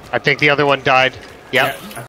I think the other one died. Yep. Yeah.